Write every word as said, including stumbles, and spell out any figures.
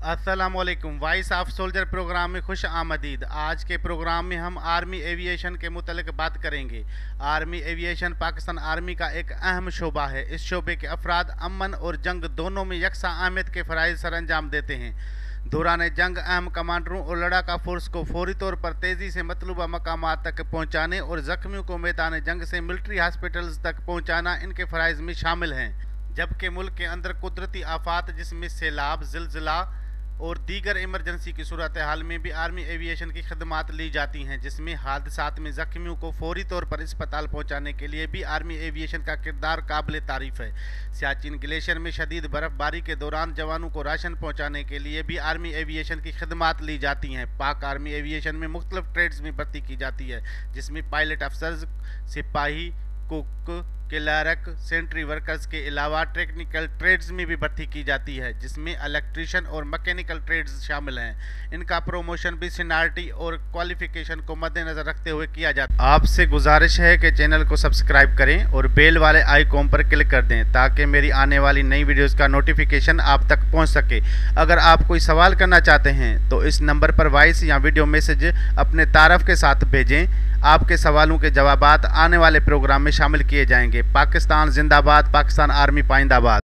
अस्सलामुअलैकुम। Voice of soldier programme में खुश आमदीद। आज के प्रोग्राम में हम आर्मी एविएशन के मुतल्लिक बात करेंगे। आर्मी एविएशन पाकिस्तान आर्मी का एक अहम शोबा है। इस शोबे के अफराद अमन और जंग दोनों में यकसा अहमियत के फ़राइज़ सर अंजाम देते हैं। दौरान जंग अहम कमांडरों और लड़ाका फोर्स को फौरी तौर पर तेज़ी से मतलूबा मकामात तक पहुँचाने और ज़ख्मियों को मैदान जंग से मिलिट्री हॉस्पिटल्स तक पहुँचाना इनके फ़राइज़ में शामिल हैं। जबकि मुल्क के अंदर कुदरती आफात जिसमें सैलाब, ज़िलज़िला और दीगर इमरजेंसी की सूरत हाल में भी आर्मी एविएशन की खदमात ली जाती हैं, जिसमें हादसात में ज़ख्मियों को फौरी तौर पर अस्पताल पहुंचाने के लिए भी आर्मी एविएशन का किरदार काबिल तारीफ़ है। सियाचिन ग्लेशियर में शदीद बर्फबारी के दौरान जवानों को राशन पहुंचाने के लिए भी आर्मी एविएशन की खदमात ली जाती हैं। पाक आर्मी एविएशन में मुख्तलिफ ट्रेड्स में भर्ती की जाती है, जिसमें पायलट अफसर्स, सिपाही, कुक, क्लर्क, सेंट्री वर्कर्स के अलावा टेक्निकल ट्रेड्स में भी भर्ती की जाती है, जिसमें इलेक्ट्रिशियन और मैकेनिकल ट्रेड्स शामिल हैं। इनका प्रमोशन भी सीनियरिटी और क्वालिफिकेशन को मद्देनजर रखते हुए किया जाता है। आपसे गुजारिश है कि चैनल को सब्सक्राइब करें और बेल वाले आइकॉन पर क्लिक कर दें ताकि मेरी आने वाली नई वीडियोस का नोटिफिकेशन आप तक पहुंच सके। अगर आप कोई सवाल करना चाहते हैं तो इस नंबर पर वॉइस या वीडियो मैसेज अपने तारफ़ के साथ भेजें। आपके सवालों के जवाबात आने वाले प्रोग्राम में शामिल किए जाएंगे। पाकिस्तान जिंदाबाद, पाकिस्तान आर्मी पाइंदाबाद।